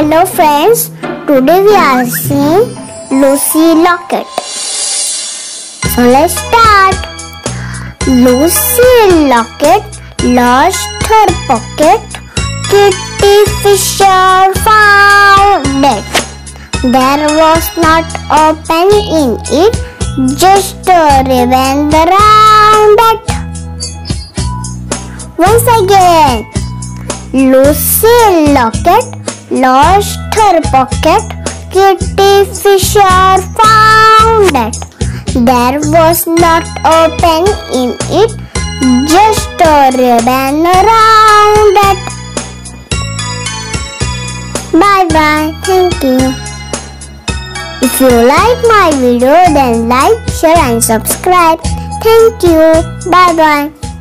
Hello friends, today we are seeing Lucy Locket. So let's start. Lucy Locket lost her pocket. Kitty Fisher found it. There was not a penny in it, just a ribbon around it. Once again, Lucy Locket lost her pocket. Kitty Fisher found it. There was not a penny in it, just a ribbon around it. Bye bye. Thank you. If you like my video, then like, share and subscribe. Thank you. Bye bye.